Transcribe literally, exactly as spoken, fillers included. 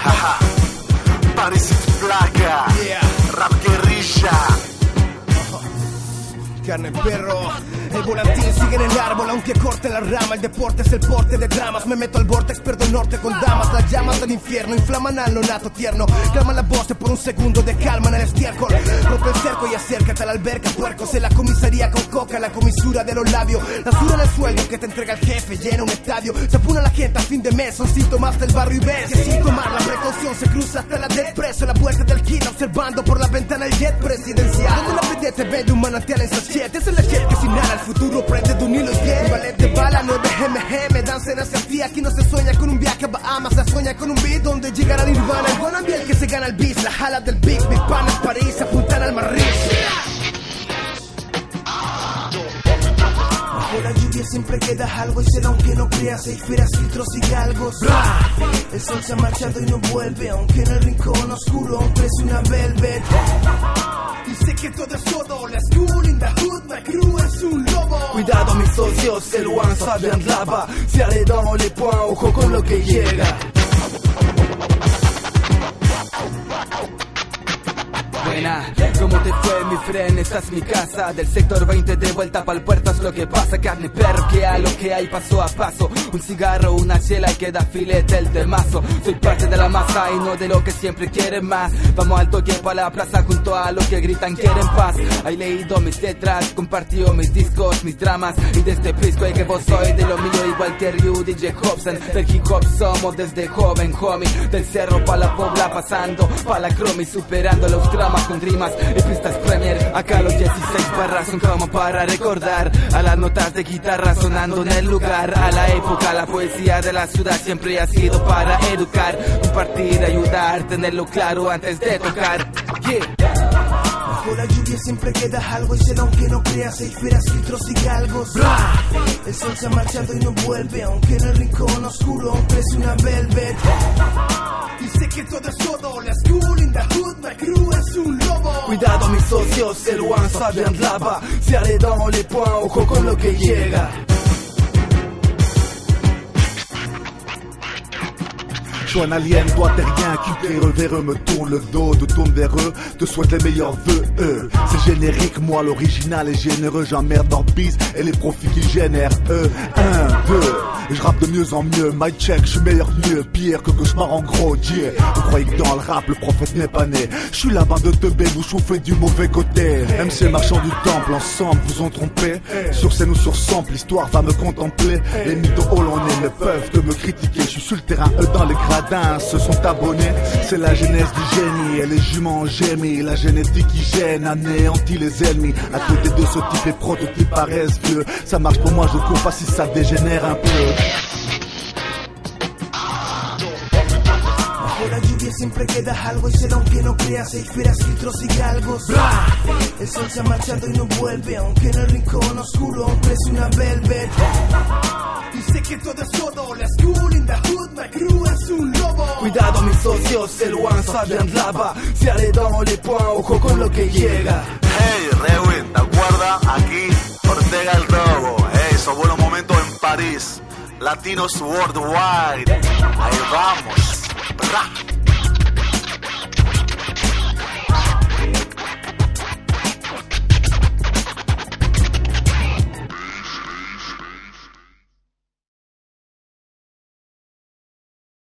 Jaja. París es placa. Yeah. Rap guerrilla. Carne perro, el volantín sigue en el árbol aunque corte la rama. El deporte es el porte de dramas. Me meto al vortex, perdo el norte con damas. Las llamas del infierno inflaman al nonato tierno. Calman las voces por un segundo de calma en el estiércol. Rompe el cerco y acércate a la alberca, puercos. En la comisaría con coca, la comisura de los labios. La sura en el sueldo que te entrega el jefe llena un estadio. Se apuna la gente a fin de mes, son síntomas del barrio y ves que sin tomar la precaución se cruza hasta la del preso. La puerta del kit observando por la ventana el jet presidencial. Donde la P D te vende un manantial en sachet. Es el jet que sin nada el futuro prende de un hilo y un ballet de bala, nueve eme eme, dancen hacia ti. Aquí no se sueña con un viaje a Bahamas, se sueña con un beat donde llegará Nirvana. El buen ambiente que se gana el bis, la jala del Big Big Pan en París, apuntan al Marris. Bajo la lluvia siempre queda algo y será aunque no creas, hay feras, filtros y galgos. El sol se ha marchado y no vuelve, aunque en el rincón oscuro aún crece una velvet. Y sé que todo es todo, la school in the hood, my crew es un lobo. Cuidado mis socios, c'est loin, ça vient de là-bas. Serrez dans les poings, ojo con lo que llega. Buena, ¿cómo te fue mi friend? Esta es mi casa. Del sector veinte de vuelta pa'l puerto es lo que pasa. Carne perro, que a lo que hay paso a paso. Un cigarro, una chela y queda filete el temazo. Soy parte de la masa y no de lo que siempre quieren más. Vamos al toque pa' la plaza junto a los que gritan quieren paz. He leído mis letras, compartido mis discos, mis dramas. Y desde Prisco y que vos soy de lo mío igual que Ryu, D J Hobson. Del hip hop somos desde joven, homie. Del cerro pa' la pobla pasando, pa' la chromie superando los dramas con rimas y pistas premier. Acá los dieciséis barras son como para recordar. A las notas de guitarra sonando en el lugar. A la época la poesía de la ciudad siempre ha sido para educar, compartir, ayudar, tenerlo claro antes de tocar. Yeah. Bajo la lluvia siempre queda algo y será aunque no creas, hay feras, filtros y galgos. El sol se ha marchado y no vuelve, aunque en el rincón oscuro aún crece una velvet. Y sé que todo es todo, la school in the hood, my crew es un lobo. Cuidado mis socios, c'est loin, ça vient de là-bas. Serrez dans les poings, ojo con lo que llega. Je suis un alien, toi t'es rien, cucré, véreux, me tourne le dos, te tourne vers eux, te souhaite les meilleurs vœux, eux. C'est générique, moi l'original est généreux, j'emmerde dans bise et les profits qu'ils génèrent, eux. Un, deux, je rappe de mieux en mieux, my check, je suis meilleur mieux, pire que cauchemar en gros, yeah. Vous croyez que dans le rap, le prophète n'est pas né. Je suis la bande de teubé, vous chauffez du mauvais côté. M C marchand du temple, ensemble vous ont trompé. Sur scène ou sur sample, l'histoire va me contempler. Les mythos hall on est ne peuvent que me critiquer, je suis sur le terrain, eux dans les gradins se sont abonnés. C'est la genèse du génie et les juments ont gémi. La génétique qui gêne anéantit les ennemis. À côté de ce type, les prototypes paraissent vieux. Ça marche pour moi, je cours pas si ça dégénère un peu. Bajo la lluvia siempre queda algo y será aunque no creas, hay feras, filtros y galgos. El sol se ha marchado y no vuelve, aunque en el rincón oscuro aún crece una velvet. Y sé que todo es todo, la school in the hood, my crew es un lobo. Cuidado mis socios, c'est loin, ça vient de là-bas. Serrez dans les poings, ojo con lo que llega. Hey, Rewin, ¿te acuerdas? Aquí, Ortega el Robo. Hey, son buenos momentos en París. Latinos Worldwide. Ahí vamos. Bra.